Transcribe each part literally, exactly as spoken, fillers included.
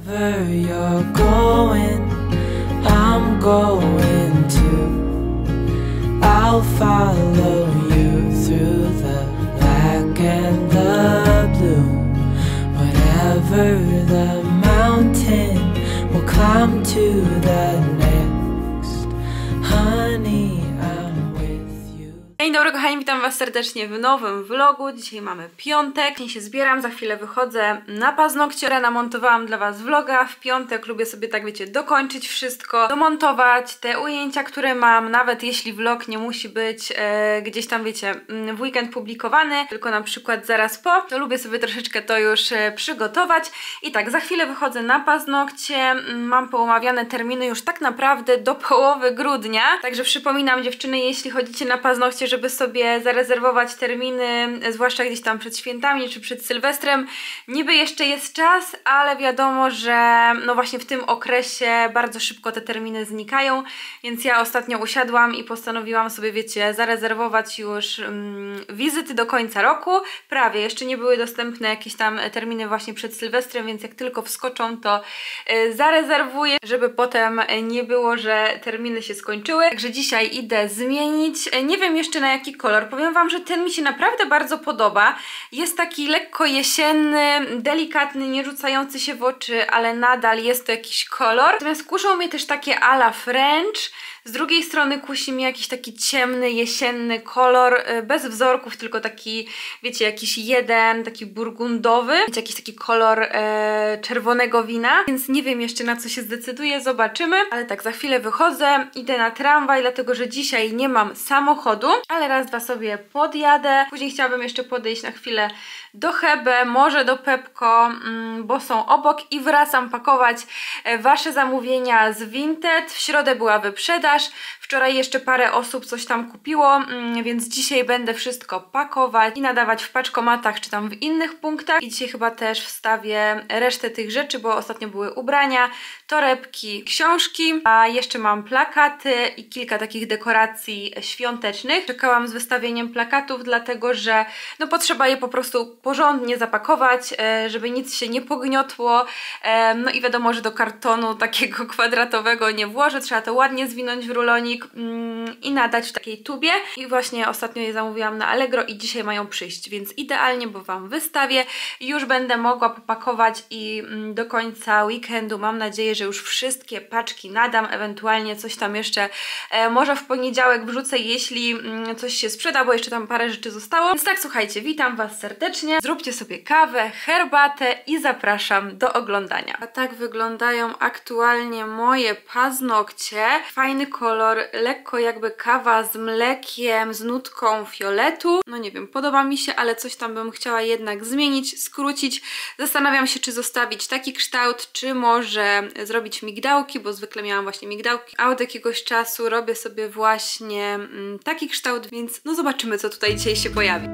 Wherever you're going, I'm going too. I'll follow you through the black and the blue. Whatever the mountain, we'll climb to the next. Honey, I'm with you. Dzień dobry kochani, witam was serdecznie w nowym vlogu. Dzisiaj mamy piątek, ja się zbieram, za chwilę wychodzę na paznokcie. Namontowałam dla was vloga w piątek, lubię sobie tak wiecie dokończyć wszystko, domontować te ujęcia, które mam, nawet jeśli vlog nie musi być e, gdzieś tam wiecie w weekend publikowany, tylko na przykład zaraz po, to lubię sobie troszeczkę to już e, przygotować. I tak, za chwilę wychodzę na paznokcie, mam poumawiane terminy już tak naprawdę do połowy grudnia, także przypominam dziewczyny, jeśli chodzicie na paznokcie, żeby sobie zarezerwować terminy, zwłaszcza gdzieś tam przed świętami czy przed Sylwestrem. Niby jeszcze jest czas, ale wiadomo, że no właśnie w tym okresie bardzo szybko te terminy znikają, więc ja ostatnio usiadłam i postanowiłam sobie, wiecie, zarezerwować już um, wizyty do końca roku. Prawie, jeszcze nie były dostępne jakieś tam terminy właśnie przed Sylwestrem, więc jak tylko wskoczą, to y, zarezerwuję, żeby potem nie było, że terminy się skończyły. Także dzisiaj idę zmienić. Nie wiem jeszcze na jaki kolor. Powiem wam, że ten mi się naprawdę bardzo podoba. Jest taki lekko jesienny, delikatny, nie rzucający się w oczy, ale nadal jest to jakiś kolor. Natomiast kuszą mnie też takie a la French. Z drugiej strony kusi mnie jakiś taki ciemny, jesienny kolor, bez wzorków, tylko taki, wiecie, jakiś jeden, taki burgundowy, wiecie, jakiś taki kolor e, czerwonego wina, więc nie wiem jeszcze na co się zdecyduję, zobaczymy, ale tak, za chwilę wychodzę, idę na tramwaj, dlatego że dzisiaj nie mam samochodu, ale raz, dwa sobie podjadę, później chciałabym jeszcze podejść na chwilę do Hebe, może do Pepco, bo są obok i wracam pakować wasze zamówienia z Vinted. W środę była wyprzedaż, wczoraj jeszcze parę osób coś tam kupiło, więc dzisiaj będę wszystko pakować i nadawać w paczkomatach czy tam w innych punktach. I dzisiaj chyba też wstawię resztę tych rzeczy, bo ostatnio były ubrania, torebki, książki, a jeszcze mam plakaty i kilka takich dekoracji świątecznych. Czekałam z wystawieniem plakatów, dlatego że no potrzeba je po prostu porządnie zapakować, żeby nic się nie pogniotło, no i wiadomo, że do kartonu takiego kwadratowego nie włożę, trzeba to ładnie zwinąć w rulonik i nadać w takiej tubie. I właśnie ostatnio je zamówiłam na Allegro i dzisiaj mają przyjść, więc idealnie, bo wam wystawię i już będę mogła popakować i do końca weekendu mam nadzieję, że już wszystkie paczki nadam, ewentualnie coś tam jeszcze e, może w poniedziałek wrzucę, jeśli mm, coś się sprzeda, bo jeszcze tam parę rzeczy zostało. Więc tak, słuchajcie, witam was serdecznie, zróbcie sobie kawę, herbatę i zapraszam do oglądania. A tak wyglądają aktualnie moje paznokcie. Fajny kolor, lekko jakby kawa z mlekiem, z nutką fioletu. No nie wiem, podoba mi się, ale coś tam bym chciała jednak zmienić, skrócić. Zastanawiam się, czy zostawić taki kształt, czy może zrobić migdałki, bo zwykle miałam właśnie migdałki, a od jakiegoś czasu robię sobie właśnie mm, taki kształt, więc no zobaczymy, co tutaj dzisiaj się pojawi.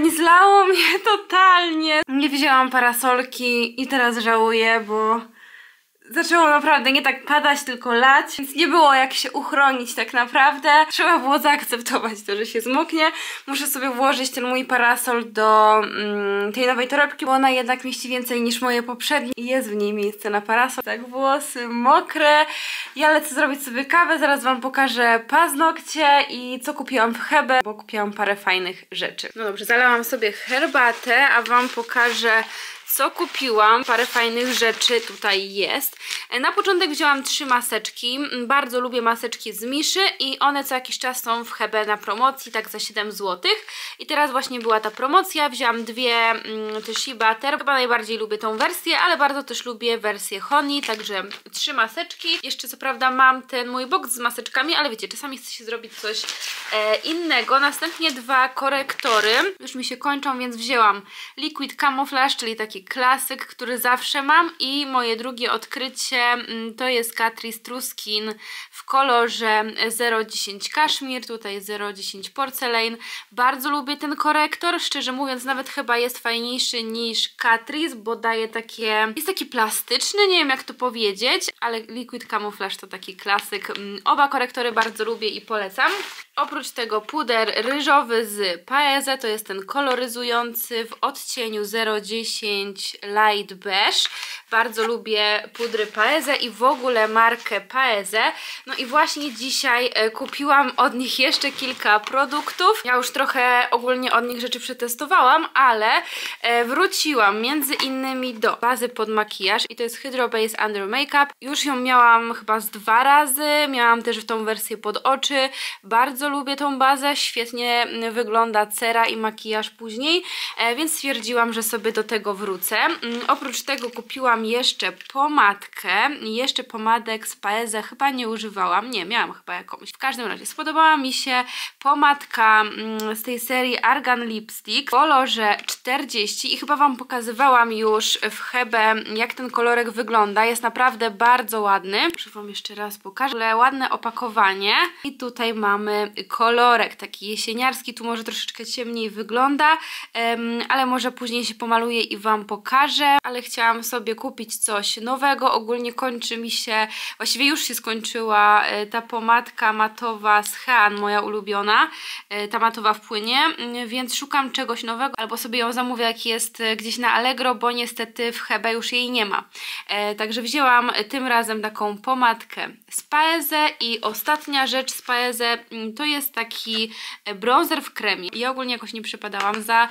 i zlało mnie totalnie. Nie wzięłam parasolki i teraz żałuję, bo zaczęło naprawdę nie tak padać, tylko lać, więc nie było jak się uchronić tak naprawdę. Trzeba było zaakceptować to, że się zmoknie. Muszę sobie włożyć ten mój parasol do mm, tej nowej torebki, bo ona jednak mieści więcej niż moje poprzednie i jest w niej miejsce na parasol. Tak, włosy mokre. Ja lecę zrobić sobie kawę, zaraz wam pokażę paznokcie i co kupiłam w Hebe, bo kupiłam parę fajnych rzeczy. No dobrze, zalałam sobie herbatę, a wam pokażę, co kupiłam. Parę fajnych rzeczy tutaj jest. Na początek wzięłam trzy maseczki. Bardzo lubię maseczki z Miszy i one co jakiś czas są w Hebe na promocji, tak za siedem złotych. I teraz właśnie była ta promocja. Wzięłam dwie mm, te Shea Butter. Chyba najbardziej lubię tą wersję, ale bardzo też lubię wersję Honey, także trzy maseczki. Jeszcze co prawda mam ten mój box z maseczkami, ale wiecie, czasami chce się zrobić coś e, innego. Następnie dwa korektory. Już mi się kończą, więc wzięłam Liquid Camouflage, czyli taki klasyk, który zawsze mam, i moje drugie odkrycie to jest Catrice True Skin w kolorze zero dziesięć Kaszmir, tutaj zero dziesięć Porcelain. Bardzo lubię ten korektor, szczerze mówiąc nawet chyba jest fajniejszy niż Catrice, bo daje takie, jest taki plastyczny, nie wiem jak to powiedzieć, ale Liquid Camouflage to taki klasyk. Oba korektory bardzo lubię i polecam. Oprócz tego puder ryżowy z Paese, to jest ten koloryzujący w odcieniu zero dziesięć Light Beige. Bardzo lubię pudry Paese i w ogóle markę Paese. No i właśnie dzisiaj e, kupiłam od nich jeszcze kilka produktów. Ja już trochę ogólnie od nich rzeczy przetestowałam, ale e, wróciłam między innymi do bazy pod makijaż i to jest Hydro Base Under Makeup. Już ją miałam chyba z dwa razy, miałam też tą wersję pod oczy. Bardzo lubię tą bazę, świetnie wygląda cera i makijaż później, e, więc stwierdziłam, że sobie do tego wrócę. Mm, oprócz tego kupiłam jeszcze pomadkę, jeszcze pomadek z Paese chyba nie używałam, nie, miałam chyba jakąś. W każdym razie spodobała mi się pomadka mm, z tej serii Argan Lipstick w kolorze czterdzieści i chyba wam pokazywałam już w Hebe, jak ten kolorek wygląda. Jest naprawdę bardzo ładny. Muszę wam jeszcze raz pokażę. Ale ładne opakowanie i tutaj mamy kolorek taki jesieniarski, tu może troszeczkę ciemniej wygląda, um, ale może później się pomaluję i wam pokażę, ale chciałam sobie kupić coś nowego. Ogólnie kończy mi się, właściwie już się skończyła ta pomadka matowa z Hean, moja ulubiona, ta matowa w płynie, więc szukam czegoś nowego, albo sobie ją zamówię jak jest gdzieś na Allegro, bo niestety w Hebe już jej nie ma. Także wzięłam tym razem taką pomadkę z Paese i ostatnia rzecz z Paese to jest taki bronzer w kremie. Ja ogólnie jakoś nie przepadałam za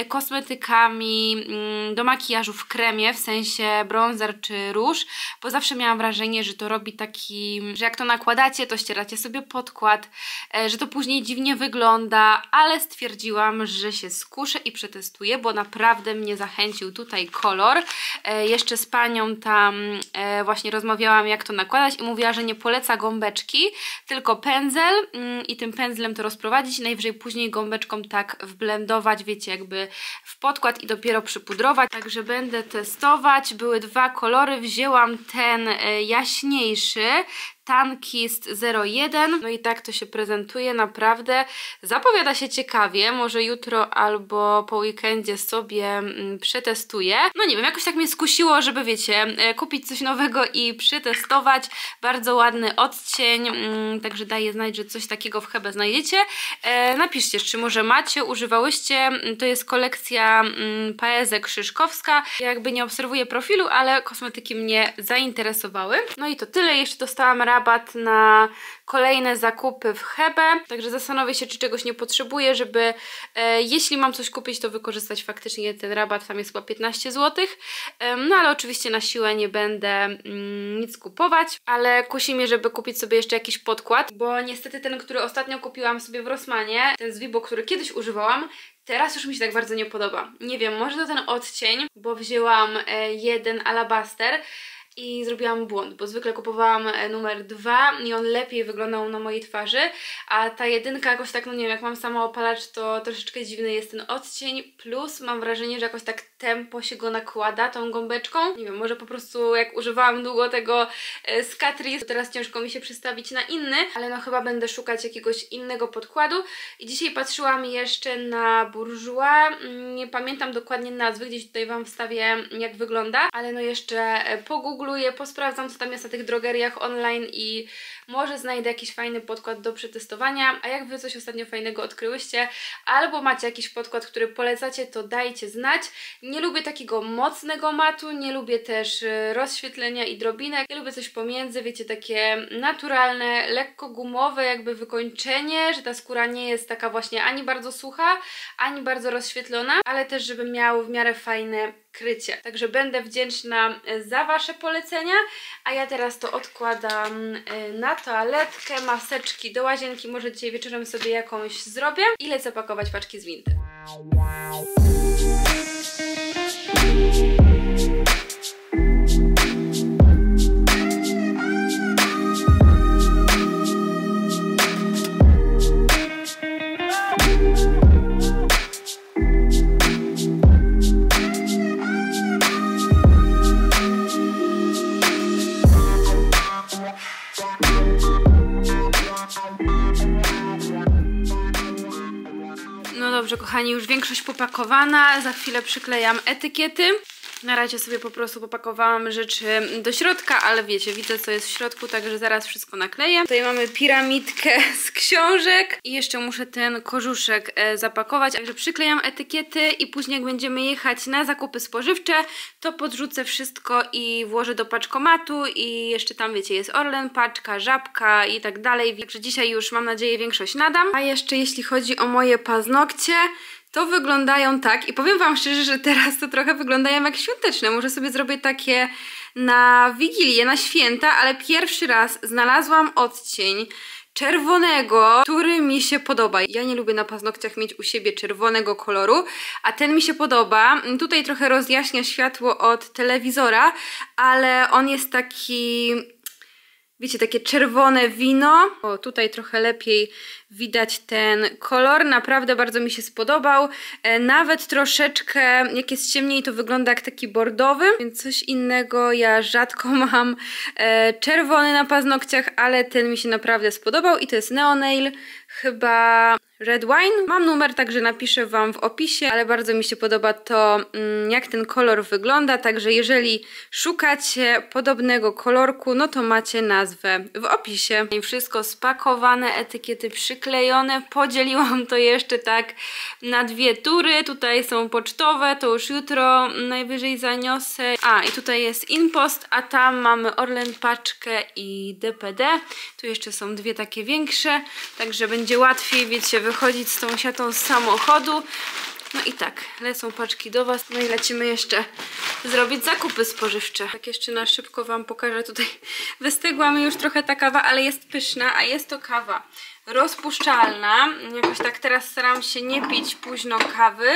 kosmetykami do makijażu w kremie, w sensie bronzer czy róż, bo zawsze miałam wrażenie, że to robi taki, że jak to nakładacie, to ścieracie sobie podkład, że to później dziwnie wygląda, ale stwierdziłam, że się skuszę i przetestuję, bo naprawdę mnie zachęcił tutaj kolor. Jeszcze z panią tam właśnie rozmawiałam, jak to nakładać i mówiła, że nie poleca gąbeczki, tylko pędzel i tym pędzlem to rozprowadzić, najwyżej później gąbeczką tak wblendować, wiecie, jakby w podkład i dopiero przypudrować. Także będę testować. Były dwa kolory, wzięłam ten jaśniejszy, Tankist zero jeden. No i tak to się prezentuje, naprawdę zapowiada się ciekawie. Może jutro albo po weekendzie sobie mm, przetestuję. No nie wiem, jakoś tak mnie skusiło, żeby wiecie, kupić coś nowego i przetestować. Bardzo ładny odcień, mm, także daję znać, że coś takiego w Hebe znajdziecie. E, napiszcie, czy może macie, używałyście. To jest kolekcja mm, Paese Krzyżkowska. Ja jakby nie obserwuję profilu, ale kosmetyki mnie zainteresowały. No i to tyle. Jeszcze dostałam rabat na kolejne zakupy w Hebe, także zastanowię się, czy czegoś nie potrzebuję, żeby e, jeśli mam coś kupić, to wykorzystać faktycznie ten rabat, tam jest chyba piętnaście złotych, e, no ale oczywiście na siłę nie będę mm, nic kupować, ale kusi mnie, żeby kupić sobie jeszcze jakiś podkład, bo niestety ten, który ostatnio kupiłam sobie w Rossmanie, ten z Vibo, który kiedyś używałam, teraz już mi się tak bardzo nie podoba. Nie wiem, może to ten odcień, bo wzięłam e, jeden alabaster. i zrobiłam błąd, bo zwykle kupowałam numer dwa i on lepiej wyglądał na mojej twarzy, a ta jedynka jakoś tak, no nie wiem, jak mam samoopalacz, to troszeczkę dziwny jest ten odcień, plus mam wrażenie, że jakoś tak tempo się go nakłada tą gąbeczką. Nie wiem, może po prostu jak używałam długo tego e, z Catrice, to teraz ciężko mi się przestawić na inny, ale no chyba będę szukać jakiegoś innego podkładu. I dzisiaj patrzyłam jeszcze na Bourjois, nie pamiętam dokładnie nazwy, gdzieś tutaj Wam wstawię jak wygląda, ale no jeszcze pogoogluję, posprawdzam co tam jest na tych drogeriach online i może znajdę jakiś fajny podkład do przetestowania. A jak Wy coś ostatnio fajnego odkryłyście, albo macie jakiś podkład, który polecacie, to dajcie znać. Nie lubię takiego mocnego matu, nie lubię też rozświetlenia i drobinek. Ja lubię coś pomiędzy, wiecie, takie naturalne, lekko gumowe jakby wykończenie, że ta skóra nie jest taka właśnie ani bardzo sucha, ani bardzo rozświetlona, ale też żeby miał w miarę fajne krycie. Także będę wdzięczna za Wasze polecenia, a ja teraz to odkładam na toaletkę, maseczki do łazienki, może dzisiaj wieczorem sobie jakąś zrobię i lecę pakować paczki z Vinted. No dobrze, kochani, już większość popakowana. Za chwilę przyklejam etykiety. Na razie sobie po prostu popakowałam rzeczy do środka, ale wiecie, widzę co jest w środku, także zaraz wszystko nakleję. Tutaj mamy piramidkę z książek i jeszcze muszę ten kożuszek e, zapakować, także przyklejam etykiety i później jak będziemy jechać na zakupy spożywcze, to podrzucę wszystko i włożę do paczkomatu i jeszcze tam, wiecie, jest Orlen, paczka, Żabka i tak dalej, także dzisiaj już mam nadzieję większość nadam. A jeszcze jeśli chodzi o moje paznokcie, to wyglądają tak i powiem Wam szczerze, że teraz to trochę wyglądają jak świąteczne. Może sobie zrobię takie na Wigilię, na święta, ale pierwszy raz znalazłam odcień czerwonego, który mi się podoba. Ja nie lubię na paznokciach mieć u siebie czerwonego koloru, a ten mi się podoba. Tutaj trochę rozjaśnia światło od telewizora, ale on jest taki... Wiecie, takie czerwone wino. O, tutaj trochę lepiej widać ten kolor. Naprawdę bardzo mi się spodobał. E, nawet troszeczkę, jak jest ciemniej, to wygląda jak taki bordowy. Więc coś innego. Ja rzadko mam e, czerwony na paznokciach, ale ten mi się naprawdę spodobał. I to jest Neonail. Chyba Red Wine. Mam numer, także napiszę Wam w opisie, ale bardzo mi się podoba to, jak ten kolor wygląda, także jeżeli szukacie podobnego kolorku, no to macie nazwę w opisie. I wszystko spakowane, etykiety przyklejone. Podzieliłam to jeszcze tak na dwie tury. Tutaj są pocztowe, to już jutro najwyżej zaniosę. A, i tutaj jest Inpost, a tam mamy Orlen paczkę i D P D. Tu jeszcze są dwie takie większe, także będzie łatwiej, wiecie, wychodzić z tą siatą z samochodu. No i tak, lecą paczki do Was. No i lecimy jeszcze zrobić zakupy spożywcze. Tak jeszcze na szybko Wam pokażę. Tutaj wystygła mi już trochę ta kawa, ale jest pyszna, a jest to kawa rozpuszczalna. Jakoś tak teraz staram się nie pić późno kawy,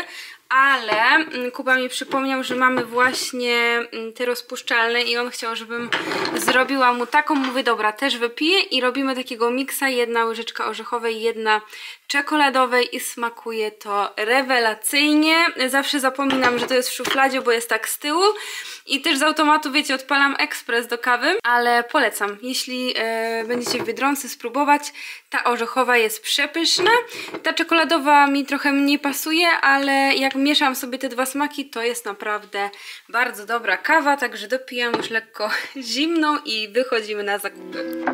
ale Kuba mi przypomniał, że mamy właśnie te rozpuszczalne i on chciał, żebym zrobiła mu taką. Mówię, dobra, też wypiję i robimy takiego miksa, jedna łyżeczka orzechowej, jedna czekoladowej i smakuje to rewelacyjnie. Zawsze zapominam, że to jest w szufladzie, bo jest tak z tyłu i też z automatu, wiecie, odpalam ekspres do kawy, ale polecam, jeśli e, będziecie w Biedronce spróbować, ta orzechowa jest przepyszna. Ta czekoladowa mi trochę mniej pasuje, ale jak mieszam sobie te dwa smaki, to jest naprawdę bardzo dobra kawa, także dopijam już lekko zimną i wychodzimy na zakupy.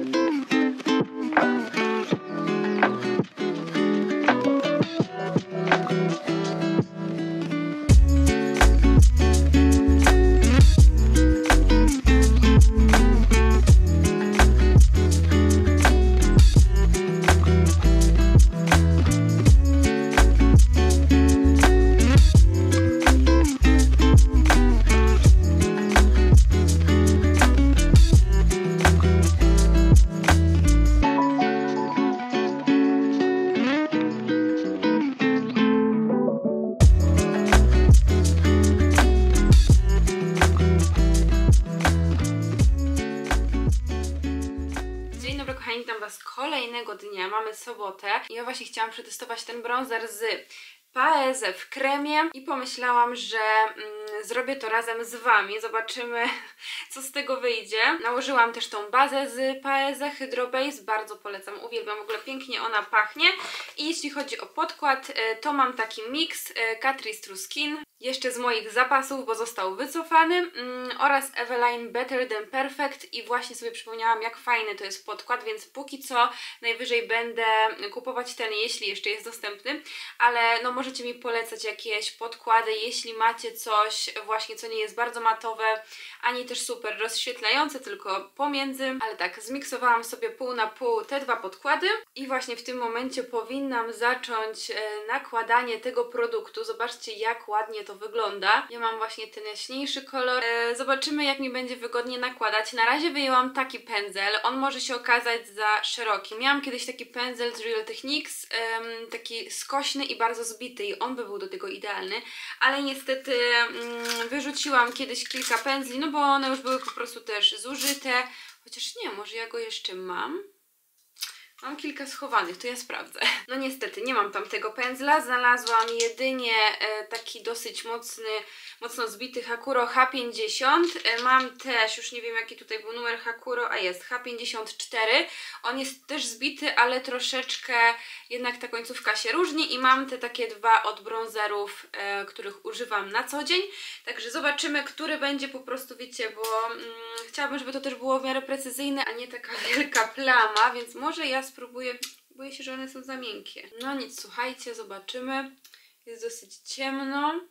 oraz kolejnego dnia, mamy sobotę i ja właśnie chciałam przetestować ten bronzer z Paese w kremie i pomyślałam, że mm, zrobię to razem z Wami. Zobaczymy, co z tego wyjdzie. Nałożyłam też tą bazę z Paese Hydro Base, bardzo polecam, uwielbiam, w ogóle pięknie ona pachnie. I jeśli chodzi o podkład, to mam taki miks Catrice True Skin, jeszcze z moich zapasów, bo został wycofany, mm, oraz Eveline Better Than Perfect i właśnie sobie przypomniałam, jak fajny to jest podkład, więc póki co najwyżej będę kupować ten, jeśli jeszcze jest dostępny, ale no możecie mi polecać jakieś podkłady, jeśli macie coś właśnie, co nie jest bardzo matowe, ani też super rozświetlające, tylko pomiędzy. Ale tak, zmiksowałam sobie pół na pół te dwa podkłady i właśnie w tym momencie powinnam zacząć e, nakładanie tego produktu. Zobaczcie, jak ładnie to wygląda. Ja mam właśnie ten jaśniejszy kolor. E, zobaczymy, jak mi będzie wygodnie nakładać. Na razie wyjęłam taki pędzel. On może się okazać za szeroki. Miałam kiedyś taki pędzel z Real Techniques, e, taki skośny i bardzo zbity i on by był do tego idealny, ale niestety mm, wyrzuciłam kiedyś kilka pędzli, no bo one już były po prostu też zużyte. Chociaż nie, może ja go jeszcze mam? Mam kilka schowanych, to ja sprawdzę. No niestety, nie mam tam tego pędzla. Znalazłam jedynie e, taki dosyć mocny, mocno zbity Hakuro H pięćdziesiąt. E, mam też, już nie wiem jaki tutaj był numer Hakuro, a jest H pięćdziesiąt cztery. On jest też zbity, ale troszeczkę jednak ta końcówka się różni i mam te takie dwa od bronzerów, e, których używam na co dzień. Także zobaczymy, który będzie po prostu, wiecie, bo mm, chciałabym, żeby to też było w miarę precyzyjne, a nie taka wielka plama, więc może ja spróbuję, boję się, że one są za miękkie. No nic, słuchajcie, zobaczymy. Jest dosyć ciemno.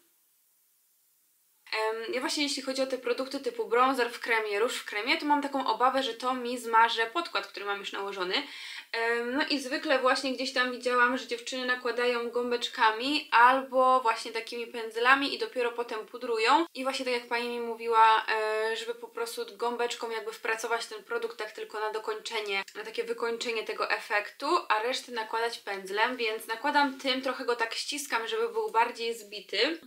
Ja właśnie jeśli chodzi o te produkty typu bronzer w kremie, róż w kremie, to mam taką obawę, że to mi zmaże podkład, który mam już nałożony. No i zwykle właśnie gdzieś tam widziałam, że dziewczyny nakładają gąbeczkami albo właśnie takimi pędzlami i dopiero potem pudrują. I właśnie tak jak pani mi mówiła, żeby po prostu gąbeczką jakby wpracować ten produkt tak tylko na dokończenie, na takie wykończenie tego efektu, a resztę nakładać pędzlem, więc nakładam tym, trochę go tak ściskam, żeby był bardziej zbity.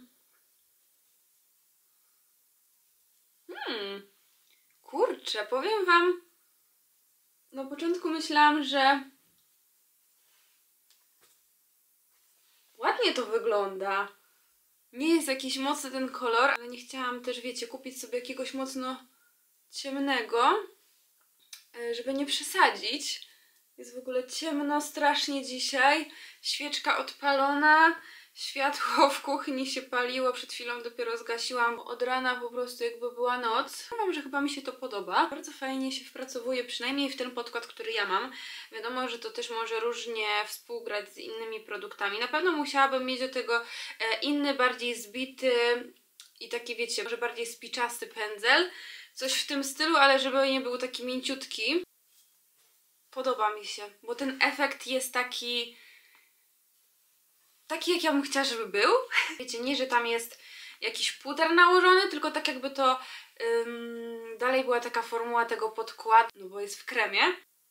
Hmm, kurczę, powiem Wam, na początku myślałam, że ładnie to wygląda. Nie jest jakiś mocny ten kolor, ale nie chciałam też, wiecie, kupić sobie jakiegoś mocno ciemnego, żeby nie przesadzić. Jest w ogóle ciemno strasznie dzisiaj, świeczka odpalona. Światło w kuchni się paliło, przed chwilą dopiero zgasiłam, od rana po prostu jakby była noc. Powiem, że chyba mi się to podoba. Bardzo fajnie się wpracowuje, przynajmniej w ten podkład, który ja mam. Wiadomo, że to też może różnie współgrać z innymi produktami. Na pewno musiałabym mieć do tego inny, bardziej zbity i taki, wiecie, może bardziej spiczasty pędzel. Coś w tym stylu, ale żeby nie był taki mięciutki. Podoba mi się, bo ten efekt jest taki... Taki, jak ja bym chciała, żeby był. Wiecie, nie, że tam jest jakiś puder nałożony, tylko tak jakby to ym, dalej była taka formuła tego podkładu, no bo jest w kremie.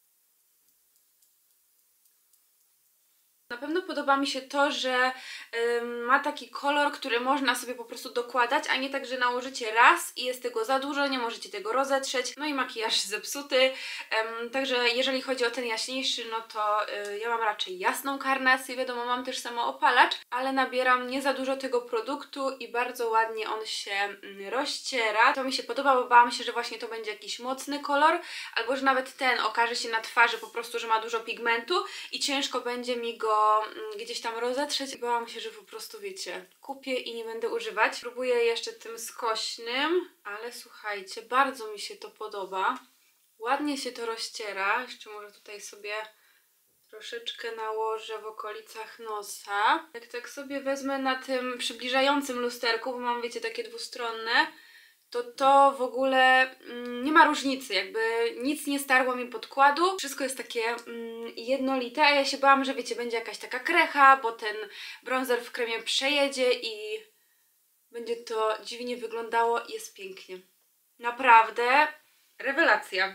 Na pewno podoba mi się to, że ym, ma taki kolor, który można sobie po prostu dokładać, a nie tak, że nałożycie raz i jest tego za dużo, nie możecie tego rozetrzeć, no i makijaż zepsuty. Ym, także jeżeli chodzi o ten jaśniejszy, no to y, ja mam raczej jasną karnację, wiadomo, mam też samoopalacz, ale nabieram nie za dużo tego produktu i bardzo ładnie on się y, rozciera. To mi się podoba, bo bałam się, że właśnie to będzie jakiś mocny kolor, albo że nawet ten okaże się na twarzy po prostu, że ma dużo pigmentu i ciężko będzie mi go gdzieś tam rozetrzeć. Bałam się, że po prostu, wiecie, kupię i nie będę używać. Próbuję jeszcze tym skośnym, ale słuchajcie, bardzo mi się to podoba. Ładnie się to rozciera. Jeszcze może tutaj sobie troszeczkę nałożę w okolicach nosa. Jak tak sobie wezmę na tym przybliżającym lusterku, bo mam, wiecie, takie dwustronne, to to w ogóle mm, nie ma różnicy, jakby nic nie starło mi podkładu, wszystko jest takie mm, jednolite, a ja się bałam, że wiecie, będzie jakaś taka krecha, bo ten bronzer w kremie przejedzie i będzie to dziwnie wyglądało i jest pięknie. Naprawdę rewelacja.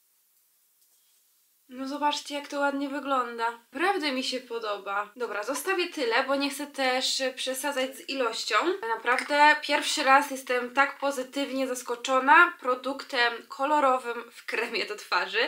No zobaczcie, jak to ładnie wygląda. Naprawdę mi się podoba. Dobra, zostawię tyle, bo nie chcę też przesadzać z ilością. Naprawdę pierwszy raz jestem tak pozytywnie zaskoczona produktem kolorowym w kremie do twarzy.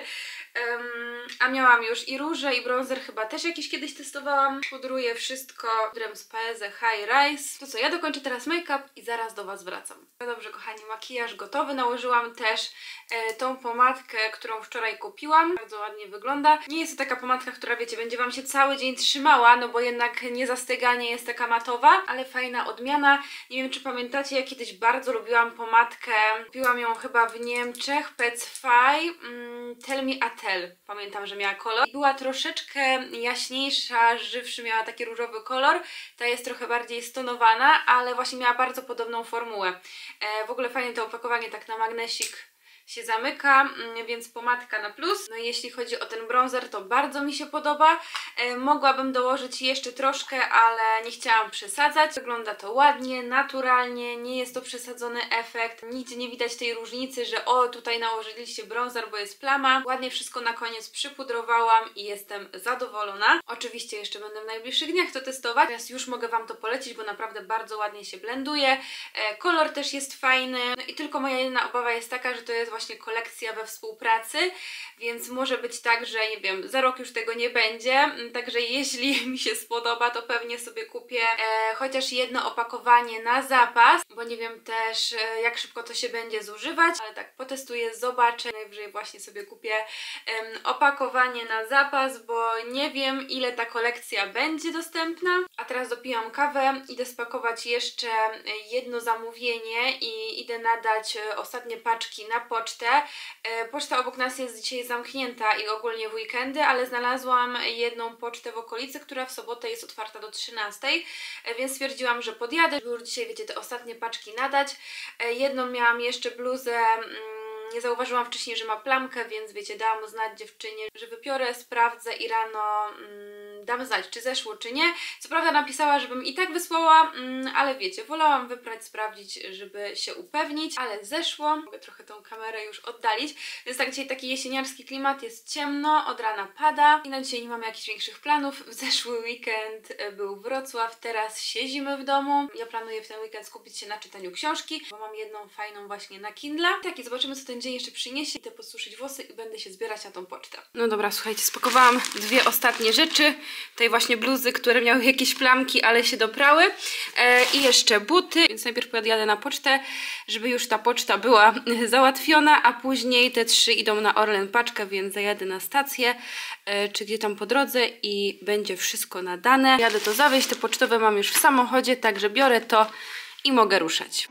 Um, a miałam już i róże, i bronzer, chyba też jakiś kiedyś testowałam. Pudruję wszystko pudrem z Paese High Rise. To co, ja dokończę teraz make-up i zaraz do Was wracam. No dobrze kochani, makijaż gotowy. Nałożyłam też e, tą pomadkę, którą wczoraj kupiłam. Bardzo ładnie wygląda. Nie jest to taka pomadka, która wiecie, będzie Wam się cały dzień trzymała, no bo jednak nie zastyganie, jest taka matowa, ale fajna odmiana. Nie wiem, czy pamiętacie, ja kiedyś bardzo lubiłam pomadkę. Kupiłam ją chyba w Niemczech, Petsfy, mm, Tell Me a Tell. Pamiętam, że miała kolor. Była troszeczkę jaśniejsza, żywszy, miała taki różowy kolor. Ta jest trochę bardziej stonowana, ale właśnie miała bardzo podobną formułę. E, w ogóle fajnie to opakowanie tak na magnesik się zamyka, więc pomadka na plus. No i jeśli chodzi o ten bronzer, to bardzo mi się podoba. E, mogłabym dołożyć jeszcze troszkę, ale nie chciałam przesadzać. Wygląda to ładnie, naturalnie, nie jest to przesadzony efekt. Nigdzie nie widać tej różnicy, że o, tutaj nałożyliście bronzer, bo jest plama. Ładnie wszystko na koniec przypudrowałam i jestem zadowolona. Oczywiście jeszcze będę w najbliższych dniach to testować. Teraz już mogę Wam to polecić, bo naprawdę bardzo ładnie się blenduje. E, kolor też jest fajny. No i tylko moja jedyna obawa jest taka, że to jest właśnie kolekcja we współpracy, więc może być tak, że nie wiem, za rok już tego nie będzie, także jeśli mi się spodoba, to pewnie sobie kupię e, chociaż jedno opakowanie na zapas, bo nie wiem też e, jak szybko to się będzie zużywać, ale tak potestuję, zobaczę, najwyżej właśnie sobie kupię e, opakowanie na zapas, bo nie wiem ile ta kolekcja będzie dostępna. A teraz dopijam kawę, idę spakować jeszcze jedno zamówienie i idę nadać ostatnie paczki na pocztę. Poczta obok nas jest dzisiaj zamknięta i ogólnie w weekendy, ale znalazłam jedną pocztę w okolicy, która w sobotę jest otwarta do trzynastej, więc stwierdziłam, że podjadę, żeby już dzisiaj, wiecie, te ostatnie paczki nadać. Jedną miałam jeszcze bluzę, nie zauważyłam wcześniej, że ma plamkę, więc wiecie, dałam znać dziewczynie, że wypiorę, sprawdzę i rano mm, dam znać, czy zeszło, czy nie. Co prawda napisała, żebym i tak wysłała, mm, ale wiecie, wolałam wyprać, sprawdzić, żeby się upewnić, ale zeszło. Mogę trochę tą kamerę już oddalić, więc tak dzisiaj taki jesieniarski klimat, jest ciemno, od rana pada i na dzisiaj nie mamy jakichś większych planów. W zeszły weekend był Wrocław, teraz siedzimy w domu. Ja planuję w ten weekend skupić się na czytaniu książki, bo mam jedną fajną właśnie na Kindle. Tak i zobaczymy, co ten dzień jeszcze przyniesie. Idę posuszyć włosy i będę się zbierać na tą pocztę. No dobra, słuchajcie, spakowałam dwie ostatnie rzeczy. Tutaj właśnie bluzy, które miały jakieś plamki, ale się doprały. E, I jeszcze buty, więc najpierw podjadę na pocztę, żeby już ta poczta była załatwiona, a później te trzy idą na Orlen paczkę, więc zajadę na stację, e, czy gdzie tam po drodze i będzie wszystko nadane. Jadę to zawieźć, te pocztowe mam już w samochodzie, także biorę to i mogę ruszać.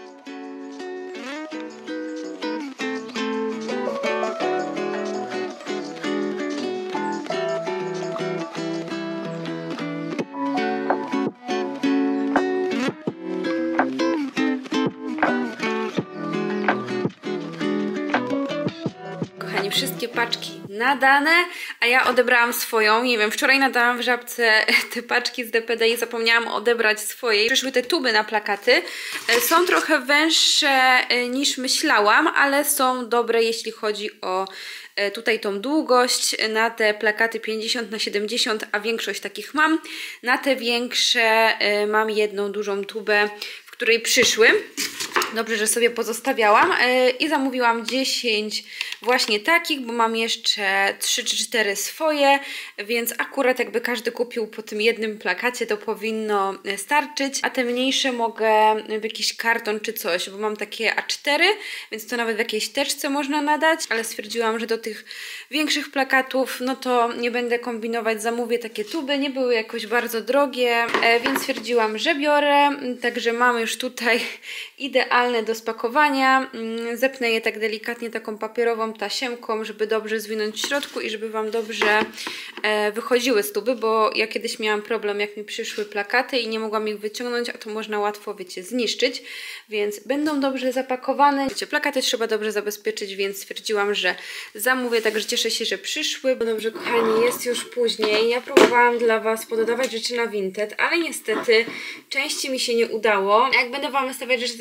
Wszystkie paczki nadane, a ja odebrałam swoją. Nie wiem, wczoraj nadałam w Żabce te paczki z D P D i zapomniałam odebrać swojej. Przyszły te tuby na plakaty. Są trochę węższe niż myślałam, ale są dobre, jeśli chodzi o tutaj tą długość. Na te plakaty pięćdziesiąt na siedemdziesiąt, a większość takich mam. Na te większe mam jedną dużą tubę, w której przyszły. Dobrze, że sobie pozostawiałam yy, i zamówiłam dziesięć właśnie takich, bo mam jeszcze trzy czy cztery swoje, więc akurat jakby każdy kupił po tym jednym plakacie, to powinno starczyć, a te mniejsze mogę w jakiś karton czy coś, bo mam takie A cztery, więc to nawet w jakiejś teczce można nadać, ale stwierdziłam, że do tych większych plakatów, no to nie będę kombinować, zamówię takie tuby, nie były jakoś bardzo drogie, yy, więc stwierdziłam, że biorę, także mam już tutaj idealnie do spakowania. Zepnę je tak delikatnie taką papierową tasiemką, żeby dobrze zwinąć w środku i żeby Wam dobrze e, wychodziły z tuby, bo ja kiedyś miałam problem, jak mi przyszły plakaty i nie mogłam ich wyciągnąć, a to można łatwo, wiecie, zniszczyć, więc będą dobrze zapakowane. Wiecie, plakaty trzeba dobrze zabezpieczyć, więc stwierdziłam, że zamówię, także cieszę się, że przyszły. No dobrze, kochani, jest już później. Ja próbowałam dla Was pododawać rzeczy na Vinted, ale niestety części mi się nie udało. Jak będę Wam wystawiać rzeczy, to jak sobie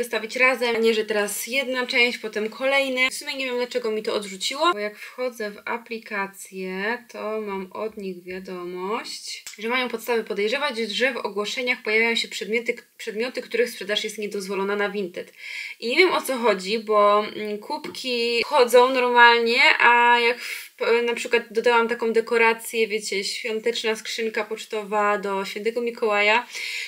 wystawić razem, a nie, że teraz jedna część, potem kolejne. W sumie nie wiem, dlaczego mi to odrzuciło, bo jak wchodzę w aplikację, to mam od nich wiadomość, że mają podstawy podejrzewać, że w ogłoszeniach pojawiają się przedmioty, przedmioty, których sprzedaż jest niedozwolona na Vinted. I nie wiem, o co chodzi, bo kubki chodzą normalnie, a jak w, na przykład dodałam taką dekorację, wiecie, świąteczna skrzynka pocztowa do Świętego Mikołaja,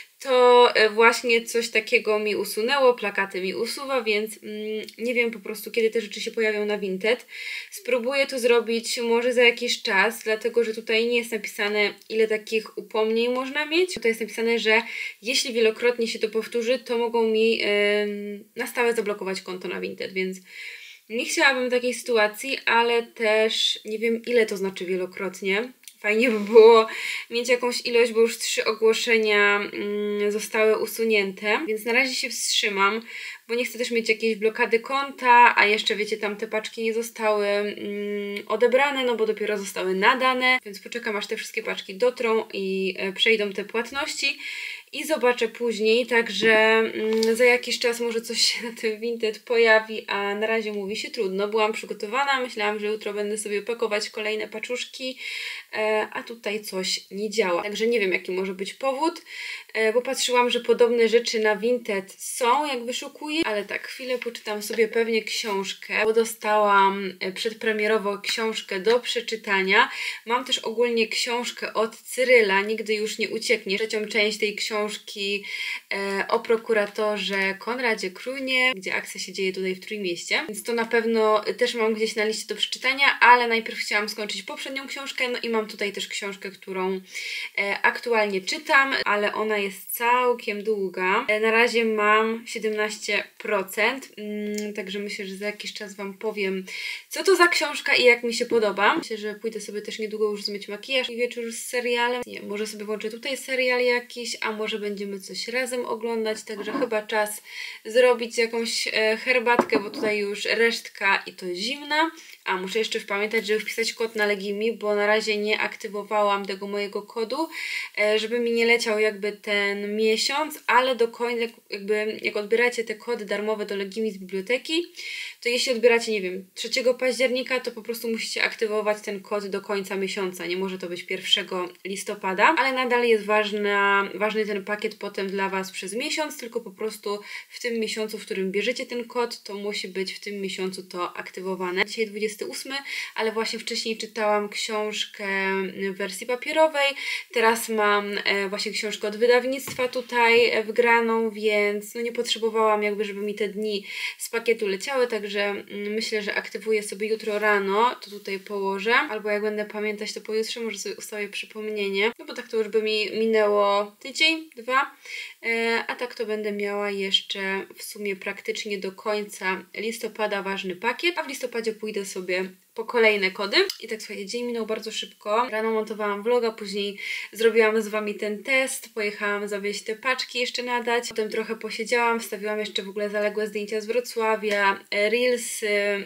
to właśnie coś takiego mi usunęło, plakaty mi usuwa, więc mm, nie wiem po prostu, kiedy te rzeczy się pojawią na Vinted. Spróbuję to zrobić może za jakiś czas, dlatego że tutaj nie jest napisane, ile takich upomnień można mieć. Tutaj jest napisane, że jeśli wielokrotnie się to powtórzy, to mogą mi yy, na stałe zablokować konto na Vinted, więc nie chciałabym takiej sytuacji, ale też nie wiem, ile to znaczy wielokrotnie. Fajnie by było mieć jakąś ilość, bo już trzy ogłoszenia mm, zostały usunięte, więc na razie się wstrzymam, bo nie chcę też mieć jakiejś blokady konta, a jeszcze wiecie, tam te paczki nie zostały mm, odebrane, no bo dopiero zostały nadane, więc poczekam, aż te wszystkie paczki dotrą i e, przejdą te płatności i zobaczę później, także mm, za jakiś czas może coś się na tym Vinted pojawi, a na razie mówi się trudno. Byłam przygotowana, myślałam, że jutro będę sobie pakować kolejne paczuszki, e, a tutaj coś nie działa. Także nie wiem, jaki może być powód, e, bo patrzyłam, że podobne rzeczy na Vinted są, jak wyszukuję, ale tak, chwilę poczytam sobie pewnie książkę, bo dostałam przedpremierowo książkę do przeczytania. Mam też ogólnie książkę od Cyryla, Nigdy już nie ucieknie, trzecią część tej książki książki e, o prokuratorze Konradzie Krunie, gdzie akcja się dzieje tutaj w Trójmieście. Więc to na pewno też mam gdzieś na liście do przeczytania, ale najpierw chciałam skończyć poprzednią książkę, no i mam tutaj też książkę, którą e, aktualnie czytam, ale ona jest całkiem długa. E, na razie mam siedemnaście procent, mm, także myślę, że za jakiś czas Wam powiem, co to za książka i jak mi się podoba. Myślę, że pójdę sobie też niedługo już zmyć makijaż i wieczór z serialem. Nie, może sobie włączę tutaj serial jakiś, a może będziemy coś razem oglądać, także chyba czas zrobić jakąś e, herbatkę, bo tutaj już resztka i to zimna. A muszę jeszcze pamiętać, żeby wpisać kod na Legimi, bo na razie nie aktywowałam tego mojego kodu, e, żeby mi nie leciał jakby ten miesiąc, ale do końca, jakby jak odbieracie te kody darmowe do Legimi z biblioteki, to jeśli odbieracie, nie wiem, trzeciego października, to po prostu musicie aktywować ten kod do końca miesiąca. Nie może to być pierwszego listopada, ale nadal jest ważna, ważny ten pakiet potem dla Was przez miesiąc, tylko po prostu w tym miesiącu, w którym bierzecie ten kod, to musi być w tym miesiącu to aktywowane. Dzisiaj dwudziesty ósmy, ale właśnie wcześniej czytałam książkę w wersji papierowej, teraz mam e, właśnie książkę od wydawnictwa tutaj e, wgraną, więc no nie potrzebowałam jakby, żeby mi te dni z pakietu leciały, także mm, myślę, że aktywuję sobie jutro rano, to tutaj położę, albo jak będę pamiętać, to pojutrze może sobie ustawię przypomnienie, no bo tak to już by mi minęło tydzień, dwa, e, a tak to będę miała jeszcze w sumie praktycznie do końca listopada ważny pakiet, a w listopadzie pójdę sobie po kolejne kody. I tak słuchajcie, dzień minął bardzo szybko. Rano montowałam vloga, później zrobiłam z Wami ten test, pojechałam zawieźć te paczki jeszcze nadać, potem trochę posiedziałam, wstawiłam jeszcze w ogóle zaległe zdjęcia z Wrocławia, reels,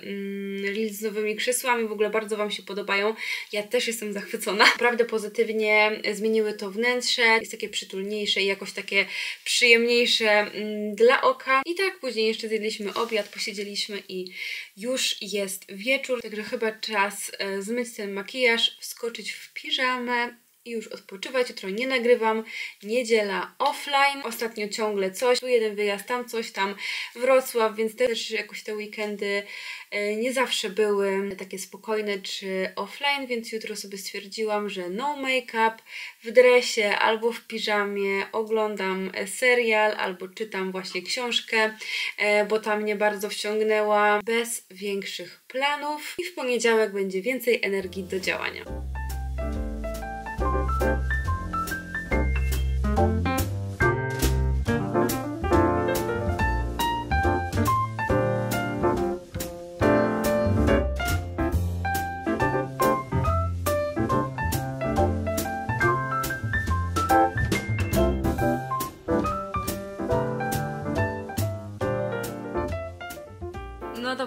mm, reels z nowymi krzesłami, w ogóle bardzo Wam się podobają. Ja też jestem zachwycona. Naprawdę pozytywnie zmieniły to wnętrze, jest takie przytulniejsze i jakoś takie przyjemniejsze mm, dla oka. I tak później jeszcze zjedliśmy obiad, posiedzieliśmy i już jest wieczór, także chyba czas e, zmyć ten makijaż, wskoczyć w piżamę i już odpoczywać. Jutro nie nagrywam, niedziela offline, ostatnio ciągle coś, tu jeden wyjazd, tam coś, tam Wrocław, więc też jakoś te weekendy e, nie zawsze były takie spokojne czy offline, więc jutro sobie stwierdziłam, że no make-up, w dresie albo w piżamie oglądam serial albo czytam właśnie książkę, e, bo ta mnie bardzo wciągnęła, bez większych planów i w poniedziałek będzie więcej energii do działania.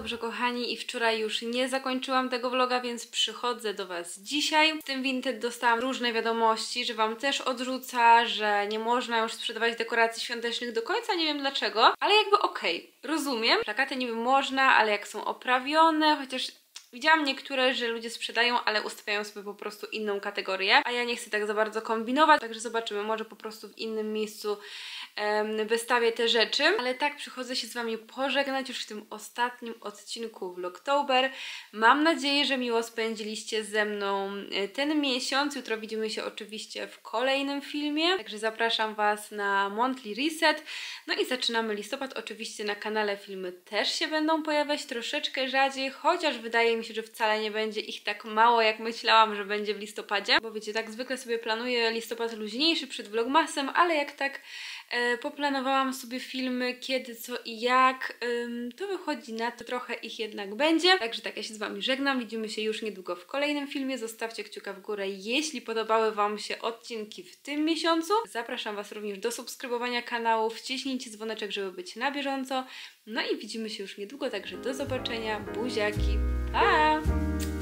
dobrze, kochani, i wczoraj już nie zakończyłam tego vloga, więc przychodzę do Was dzisiaj. W tym Vinted dostałam różne wiadomości, że Wam też odrzuca, że nie można już sprzedawać dekoracji świątecznych do końca, nie wiem dlaczego, ale jakby okej, okay, rozumiem. Plakaty niby można, ale jak są oprawione, chociaż widziałam niektóre, że ludzie sprzedają, ale ustawiają sobie po prostu inną kategorię, a ja nie chcę tak za bardzo kombinować, także zobaczymy, może po prostu w innym miejscu um, wystawię te rzeczy, ale tak przychodzę się z Wami pożegnać już w tym ostatnim odcinku Vlogtober. Mam nadzieję, że miło spędziliście ze mną ten miesiąc. Jutro widzimy się oczywiście w kolejnym filmie, także zapraszam Was na Monthly Reset. No i zaczynamy listopad. Oczywiście na kanale filmy też się będą pojawiać troszeczkę rzadziej, chociaż wydaje mi się, że wcale nie będzie ich tak mało, jak myślałam, że będzie w listopadzie, bo wiecie, tak zwykle sobie planuję listopad luźniejszy przed vlogmasem, ale jak tak e, poplanowałam sobie filmy, kiedy, co i jak, ym, to wychodzi na to, trochę ich jednak będzie. Także tak, ja się z Wami żegnam, widzimy się już niedługo w kolejnym filmie. Zostawcie kciuka w górę, jeśli podobały Wam się odcinki w tym miesiącu. Zapraszam Was również do subskrybowania kanału, wciśnijcie dzwoneczek, żeby być na bieżąco. No i widzimy się już niedługo, także do zobaczenia, buziaki, pa!